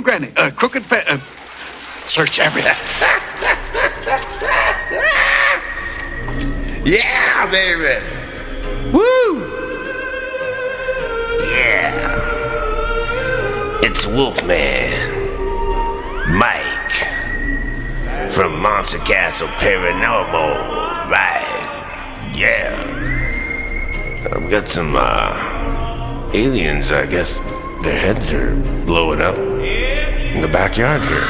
and granny, crooked search everything. Yeah, baby. Woo! Yeah. It's Wolfman Mike from Monster Castle Paranormal, right? Yeah. I've got some aliens, I guess. Their heads are blowing up in the backyard here.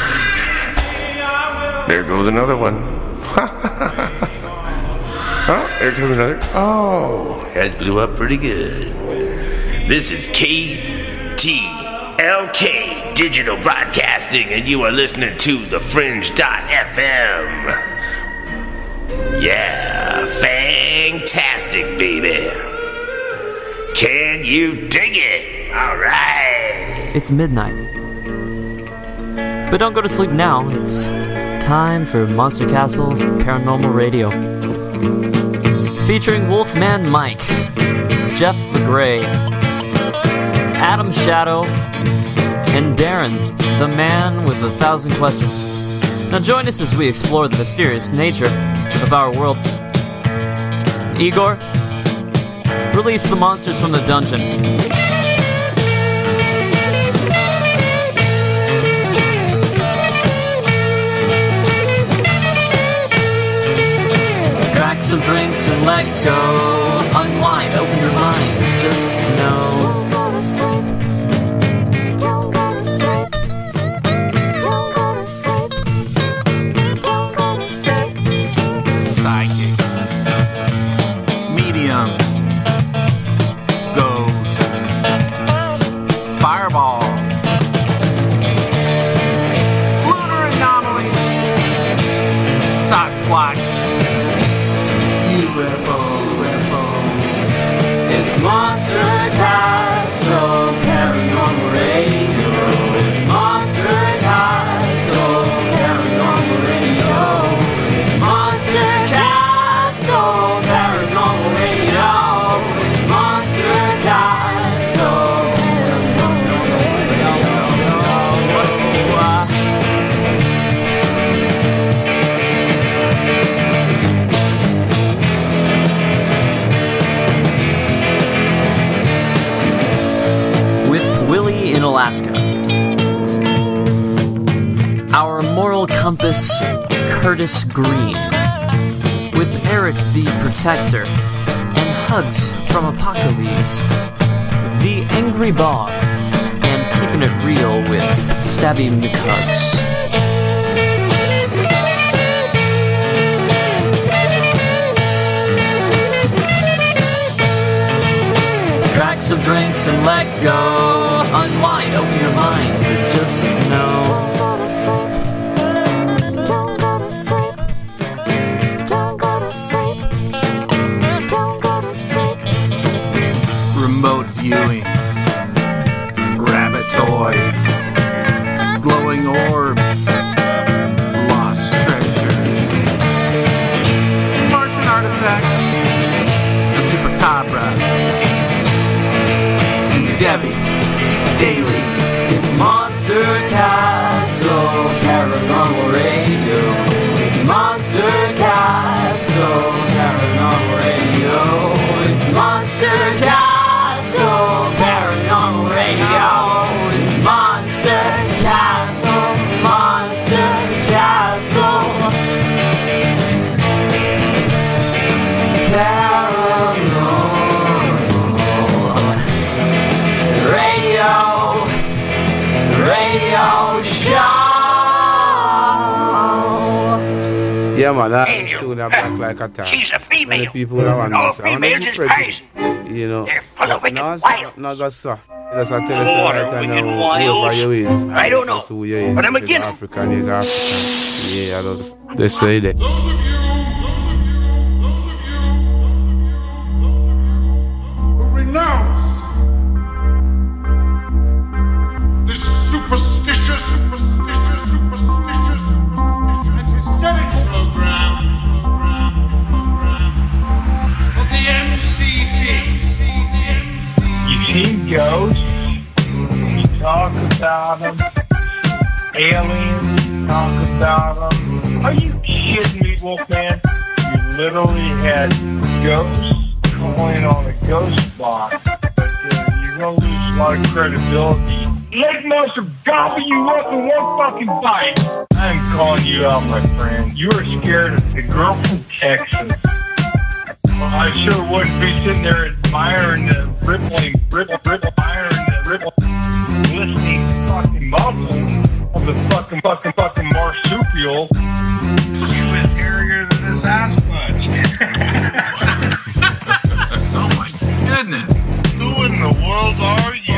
There goes another one. Oh, there goes another. Oh, head blew up pretty good. This is KTLK Digital Broadcasting, and you are listening to The Fringe.fm. Yeah, fantastic, baby. Can you dig it? All right. It's midnight. But don't go to sleep now. It's time for Monster Castle Paranormal Radio. Featuring Wolfman Mike, Jeff the Grey, Adam Shadow, and Darren, the man with 1,000 questions. Now join us as we explore the mysterious nature of our world. Igor, release the monsters from the dungeon. Crack some drinks and let go. Unwind, open your mind, just know. It's Monster Castle Paranormal Radio. It's Monster Castle Paranormal Radio. It's Monster Castle Paranormal Radio. It's Monster Castle Paranormal Radio. Willie in Alaska. Our moral compass, Curtis Green. With Eric the Protector and Hugs from Apocalypse. The Angry Bob and Keeping It Real with Stabby McHugs. Crack some drinks and let go. Unwind, open your mind, but just know. Don't go to sleep. Don't go to sleep. Don't go to sleep. Remote viewing. Rabbit toys. Glowing orbs. Lost treasures. Martian artifacts. The Chupacabra. Debbie, Daily, It's Monster Castle Paranormal Radio. It's Monster Castle Paranormal Radio. It's Monster Castle Paranormal Radio. It's Monster Castle, Monster Castle Radio Show. Yeah, man, that soon I black like a tar. She's a female. Many people that want All to say, I want females to is prejudice. nice. You know, They're full of wicked no, wild. no, go, sir. Just I tell you, sir, right Wicked now, wild. whoever you is, I don't know, that's who you is. but I'm If against you're African is African. Yeah, I just, they say that. Renounce this superstitious and hysterical program of the MCP. You see ghosts, you talk about them, aliens, talk about them. Are you kidding me, Wolfman? You literally had ghosts calling on a ghost box. You're going to lose a lot of credibility. Lake Monster gobble you up in one fucking bite. I'm calling you out, my friend. You are scared of the girl from Texas. Well, I sure wouldn't be sitting there admiring the rippling, glistening fucking muscles of the fucking marsupial. She was hairier than this ass punch. Oh my goodness. Who in the world are you?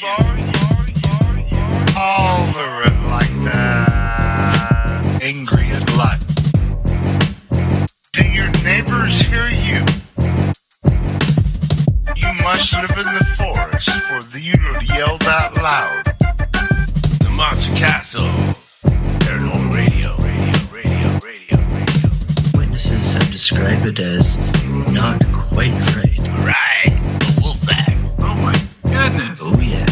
Hollering like that. Angry as blood. Do your neighbors hear you? You must live in the forest for you to yell that loud. The Monster Castle. Paranormal Radio. Witnesses have described it as not quite right. Right. The Wolfpack. Oh my goodness. Oh yeah.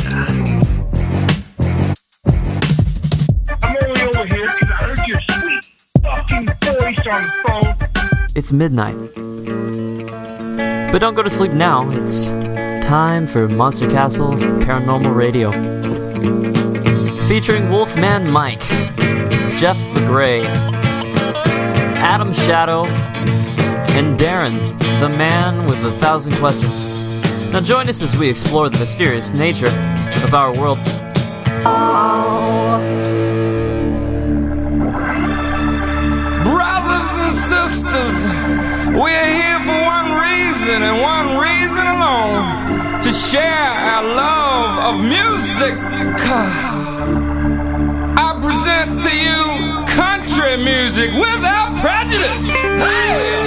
I'm only over here because I heard your sweet fucking voice on the phone. It's midnight. But don't go to sleep now. It's time for Monster Castle Paranormal Radio. Featuring Wolfman Mike, Jeff the Gray, Adam Shadow, and Darren, the man with 1,000 questions. Now join us as we explore the mysterious nature of our world. Brothers and sisters, we're here for one reason and one reason alone: to share our love of music. I present to you country music without prejudice. Hey!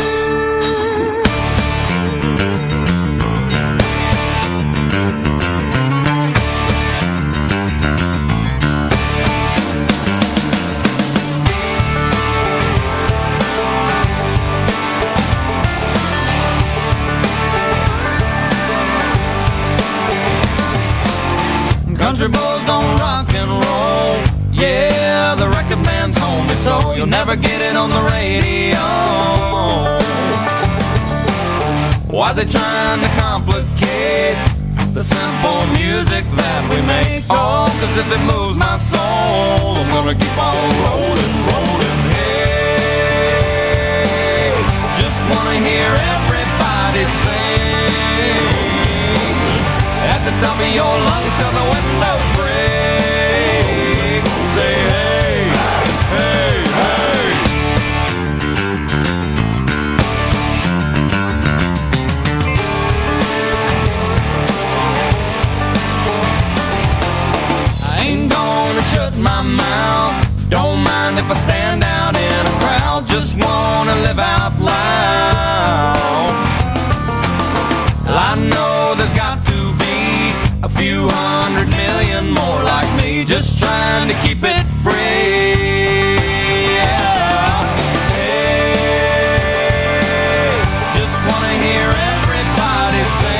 Country boys don't rock and roll. Yeah, the record man told me so. You'll never get it on the radio. Why they trying to complicate the simple music that we make? Oh, cause if it moves my soul, I'm gonna keep on rolling. Hey, just wanna hear everybody sing at the top of your lungs till the windows break. Say hey, hey, hey. I ain't gonna shut my mouth. Don't mind if I stand out in a crowd. Just wanna live out loud. I know there's got to be a few 100 million more like me, just trying to keep it free. Yeah. Hey, just wanna hear everybody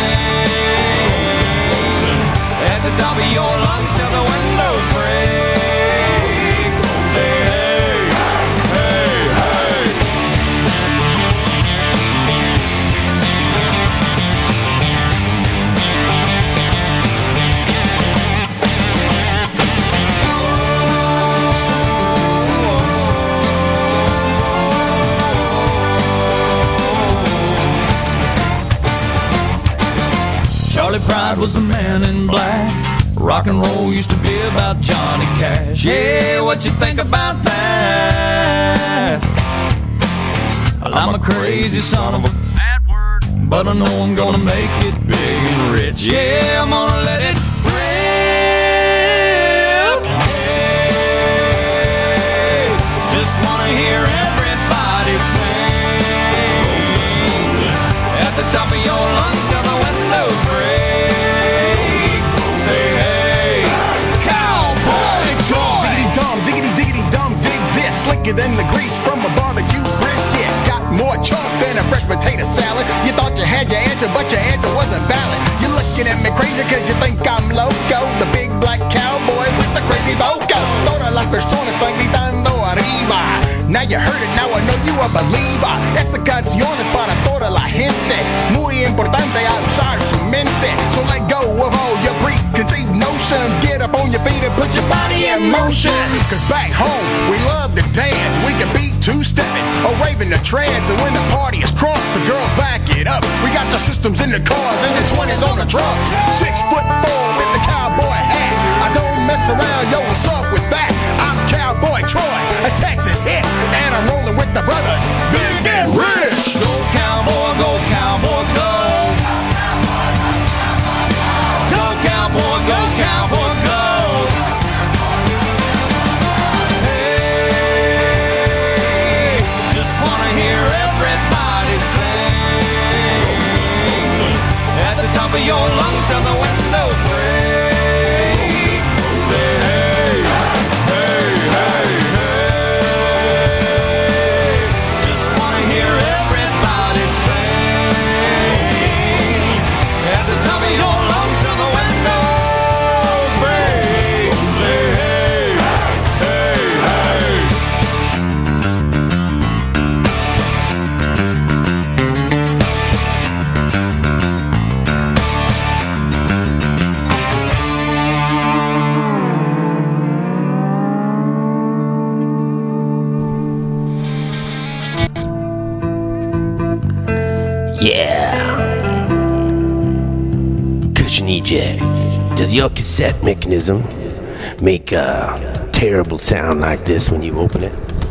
sing at the top of your lungs till the windows break. Say hey, hey, hey. Charlie Pride was the man in black. Rock and roll used to be about Johnny Cash. Yeah, what you think about that? Well, I'm a crazy son of a bad word, but I know I'm gonna make it big and rich. Yeah, I'm gonna let it rip. Hey, just wanna hear everybody sing at the top of your lungs till the windows break. Say hey, cowboy Troy. Diggity dum, dig this. Slicker than the grease from a barbecue brisket. Got more chalk than a fresh potato salad. You thought you had your answer, but your answer wasn't valid. You're looking at me crazy cause you think I'm loco. The big black cowboy with the crazy voco. Thought I lost persona you heard it, now I know you a believer. Esta canción es para toda la gente. Muy importante a usar su mente. So let go of all your preconceived notions. Get up on your feet and put your body in motion. Cause back home, we love to dance. We can be two-stepping or raving the trance. And when the party is crunk, the girls back it up. We got the systems in the cars and the 20s on the trucks. 6'4" with the cowboy hat. I don't mess around, yo, what's up with that? I'm Cowboy Troy, a Texas hit. And I'm rolling with the brothers, Big and Rich. Go cowboy, go cowboy, go. Go cowboy, go cowboy, go. Hey, just wanna hear everybody sing. At the top of your lungs till the windows break. Say hey, hey, hey, hey. Just wanna hear everybody sing. At the top of your lungs till the windows break. Say hey, hey, hey. Yeah. Cushion eject. Does your cassette mechanism make a terrible sound like this when you open it?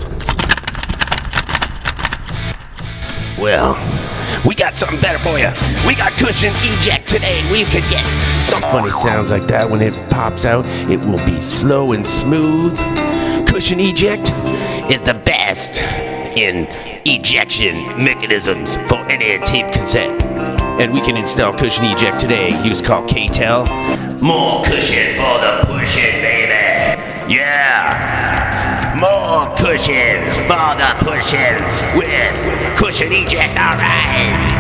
Well, we got something better for you. We got cushion eject today. We could get some funny sounds like that when it pops out. It will be slow and smooth. Cushion eject is the best in ejection mechanisms for any tape cassette. And we can install cushion eject today. Use call KTEL. More cushion for the pushing, baby. Yeah. More cushion for the pushing with cushion eject. All right.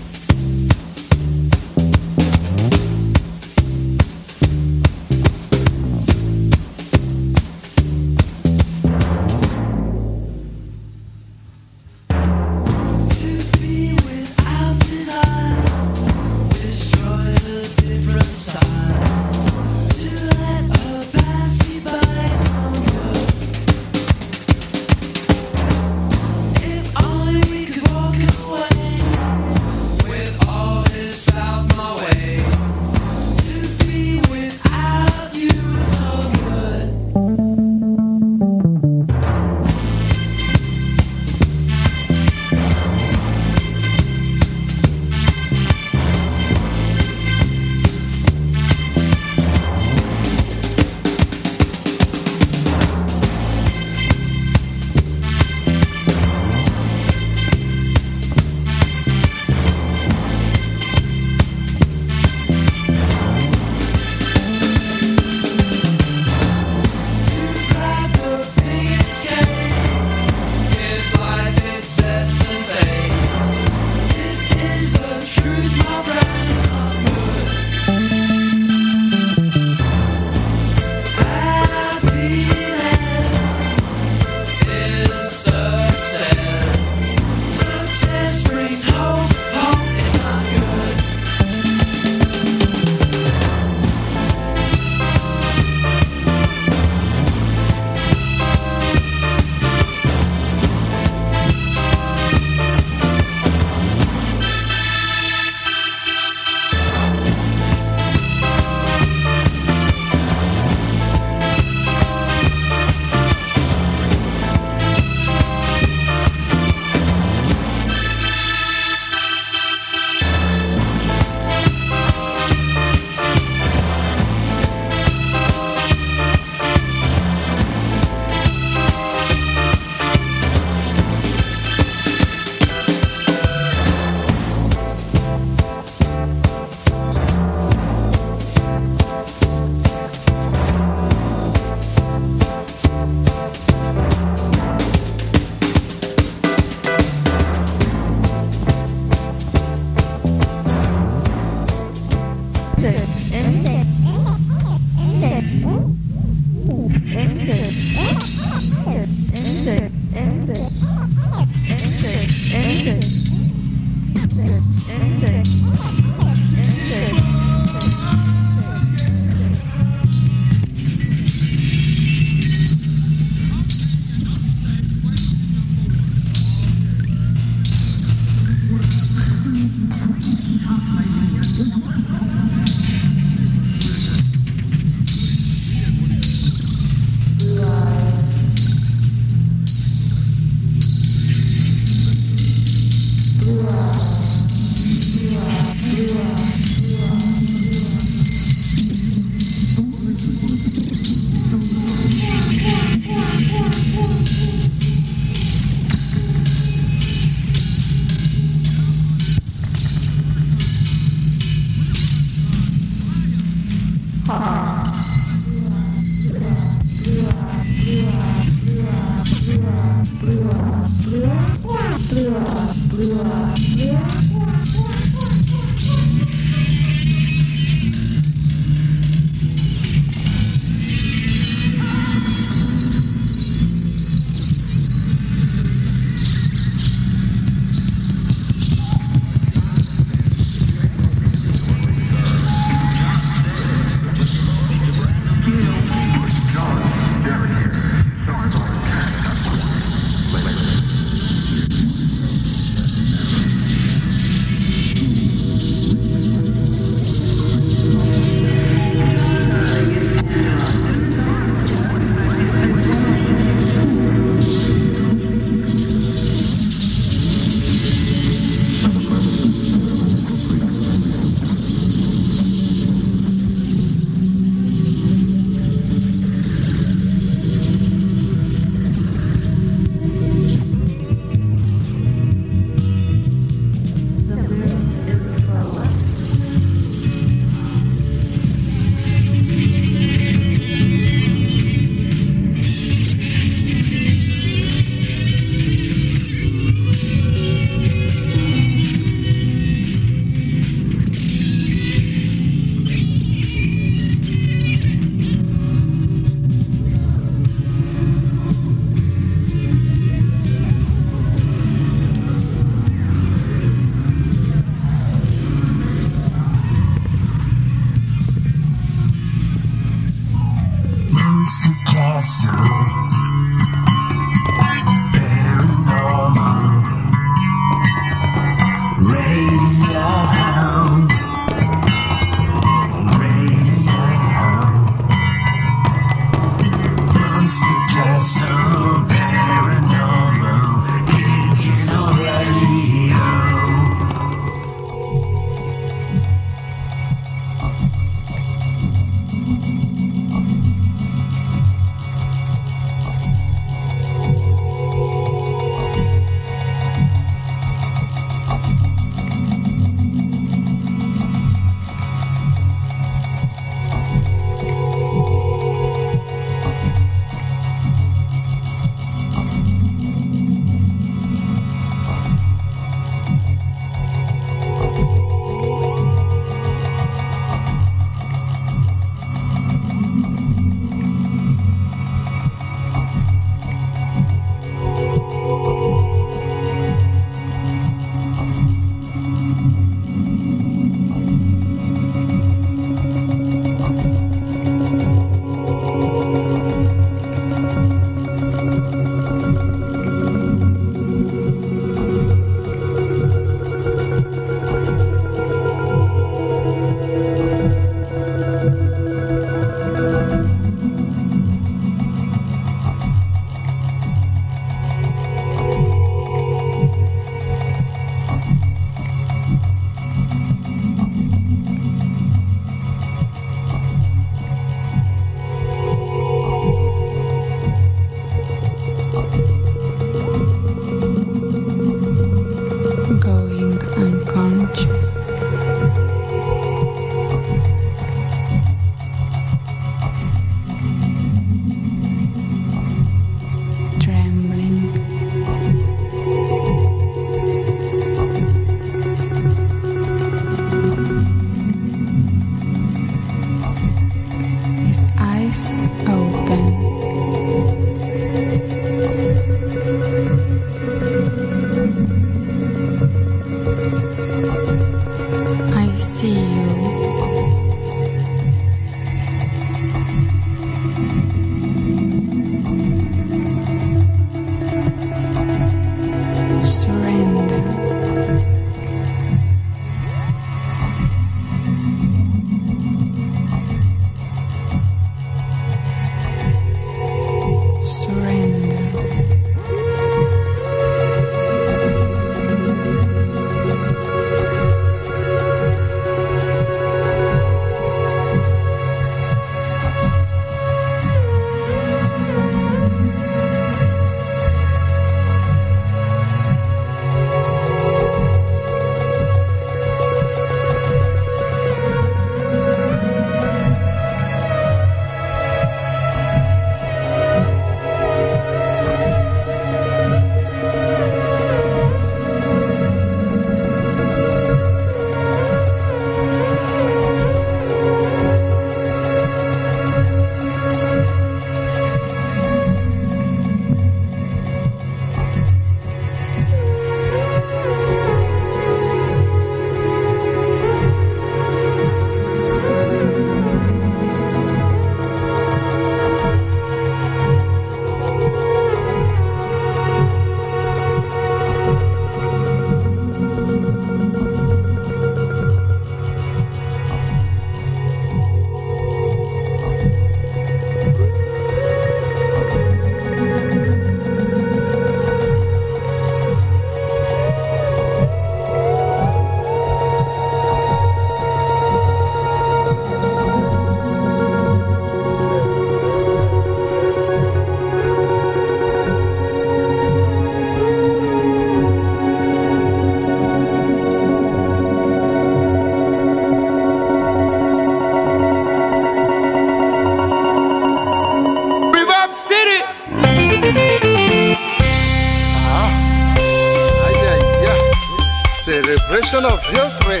celebration of victory.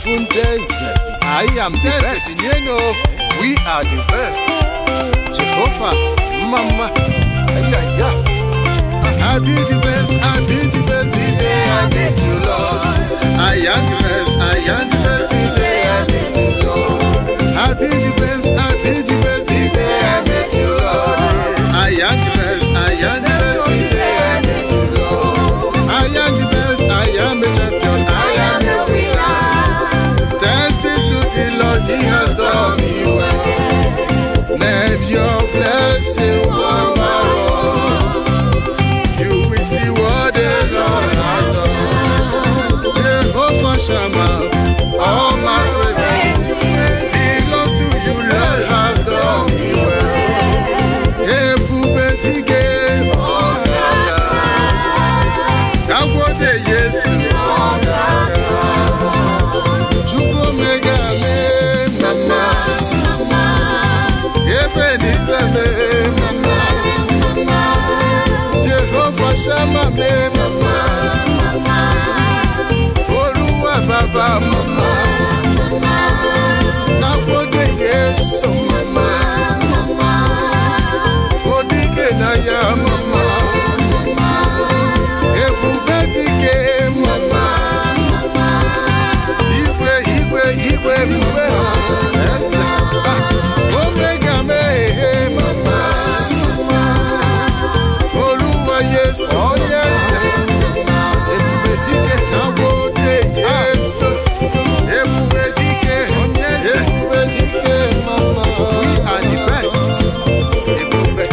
I am the best. You know, we are the best. Jehovah, Mama, I be the best. I be the best today. I need you, Lord. I am the best. I am the best today. I need you, Lord. I be the best. I be the best today. I need you, Lord. I am the best. I am the best today. I need you, Lord. I am the best. I am a champion. I am a winner. Thanks be to the Lord. He has done me well. Name your blessing, Mama. You will see what the Lord has done. Jehovah Shammah, all my praises belongs to you, Lord. Have done me well. Ebubetige, Nagode Yesu, Chukwu mega me, Mama, Ebenezer me, Mama, Jehovah Shammah me, Mama, Oluwa Baba, Mama, Nagode Yesu, Mama, Odige Naya, Mama, Ebubedige, Mama, Igwe, Omega me, Mama, Oluwa Yesu, yes, Ebubedige, Nagode Yesu, Ebubedige, Mama, we are the best. Ebube,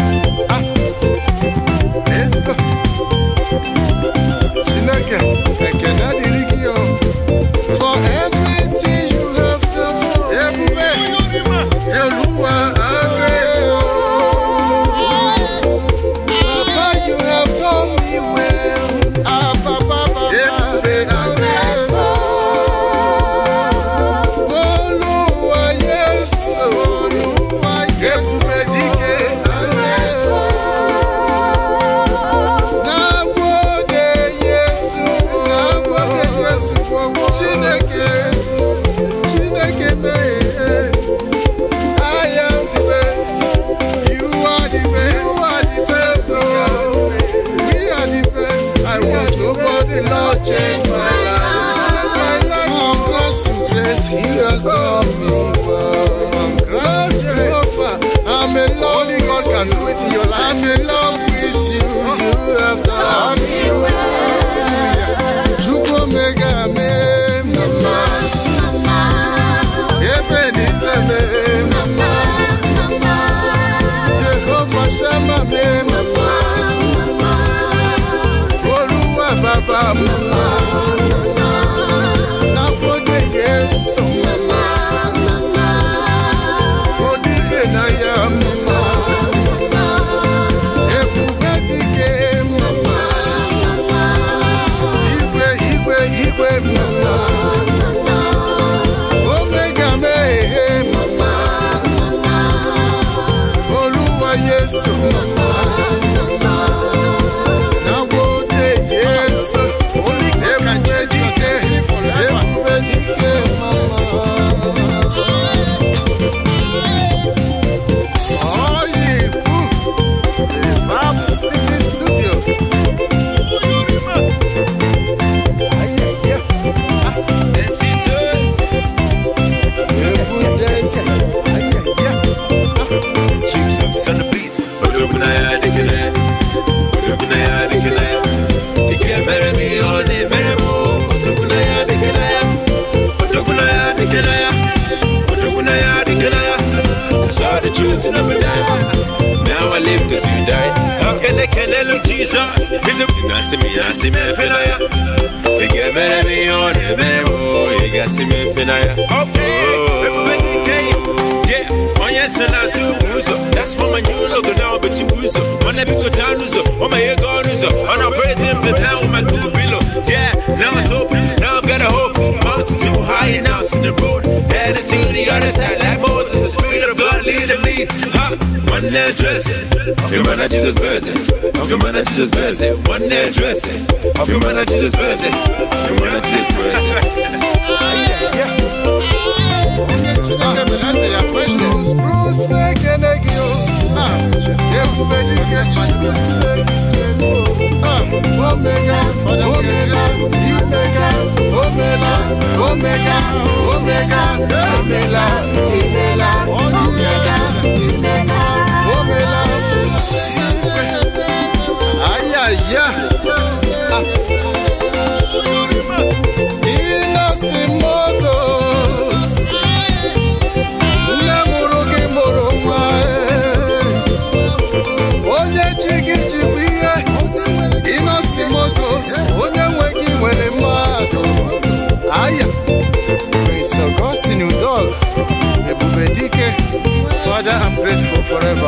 let's go. Chineke, ekene dịrị gị o. For everything you have done for me, Oluwa, I'm grateful. Papa, you have done me well. Papa, Ebube, I'm grateful. Oluwa, yes, Oluwa, Ebube dike, I'm grateful. Nagode Yesu, Chineke me, I am the best. You are the best. We are the best. I want nobody, Lord, change my life. From grace to grace, He has done me well. From grace to grace, I'm in love with God can do it in your life. I'm in love with you. You have done me well. Chukwu mega me, Mama, Ebenezer me, Mama, Jehovah Shammah me, Mama, Oluwa Baba, Mama, Nagode Yesu, Mama, Odige Naya, Mama, Ebubedige, Mama, Igwe, Mama, Omega me, Mama, Oluwa Yesu, Mama, Nagode Yesu, Ebubedike, Mama. Oh, yeah, Reverb City Studio. On the beats, but look when I declare, look when I declare, he can't bury me on the merry-go. Look when I declare, look when I declare, look when I declare. I saw the truth and never die. Now I live cause you died. How can they look Jesus? He's a nasty me, Finaya. He can't bury me on the merry-go. He got see me, Finaya. Okay, everybody came, yeah. That's for my new logo now, but you lose up. On every good town, on my ear gone, on our praise him to town with my cool below. Yeah, now it's open, now I've got a hope. Mountain too high and now it's in the road. Headed to the other side, like Moses, the Spirit of God leading me. one night dressing. Your man, Jesus blessing. Your man, Jesus blessing. One night dressing. Your man, Jesus blessing. Your man, Jesus blessing. Bruce Mekenegio. Omega, Omega, Omega, Omega, Omega, Omega, Omega, Omega, Omega, ay, ay, ay. Inasimotos. Namurugi moroma. Onye chigi chibiye. Inasimotos. Onye nwegi nwere mmadụ. Aya. Prince Augustine Udog. Ebube Dike. Father, I'm grateful forever.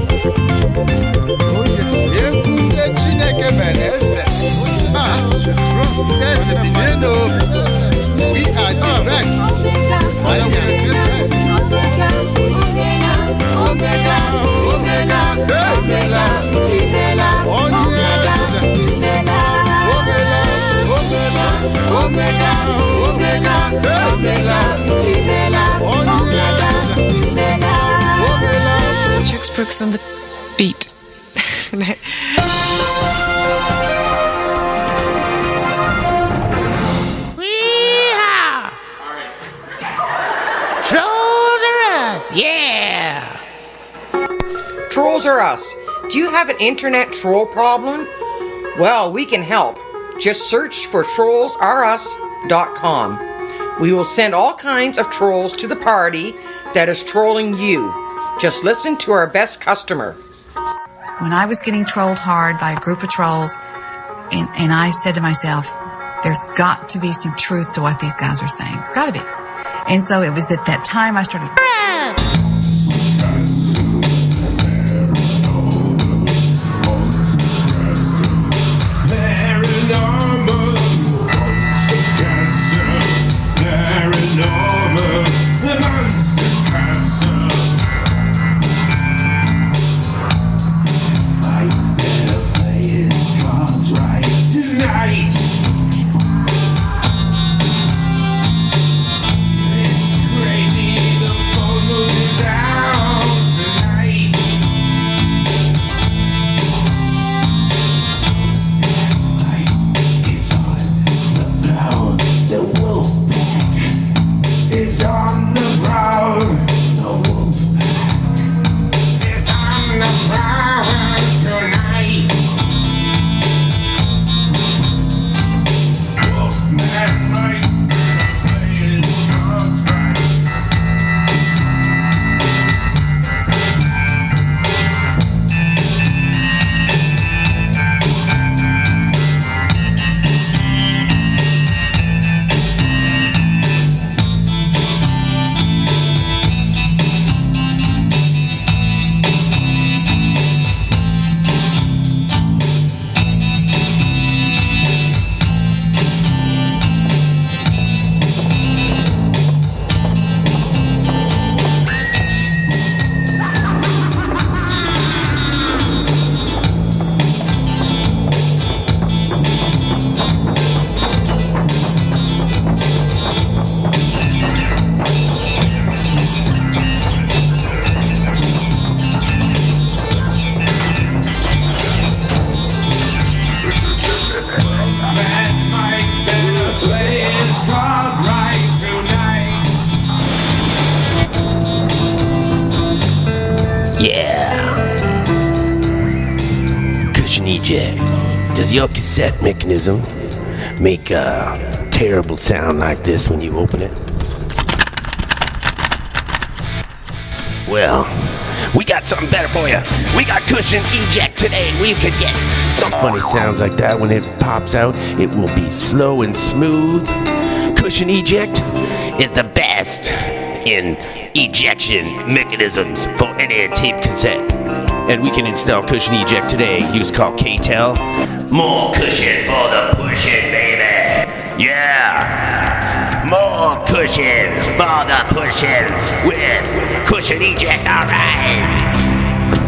Oh yes. Ekunle Chineke mereze. Yes, we are the best. Father, we are the best. Omega, Omega, Omega, Omega, Omega, Omega, Omega, Omega, Trix Brooks on the beat. Trolls are us, yeah! Trolls are us. Do you have an internet troll problem? Well, we can help. Just search for trollsrus.com. We will send all kinds of trolls to the party that is trolling you. Just listen to our best customer. When I was getting trolled hard by a group of trolls, and I said to myself, there's got to be some truth to what these guys are saying. It's got to be. And so it was at that time I started... Does your cassette mechanism make a terrible sound like this when you open it? Well, we got something better for you. We got Cushion Eject today where you could get some funny sounds like that when it pops out. It will be slow and smooth. Cushion Eject is the best in ejection mechanisms for any tape cassette. And we can install Cushion Eject today. Use call KTEL. More cushion for the pushing, baby. Yeah. More cushion for the pushing with Cushion Eject. All right.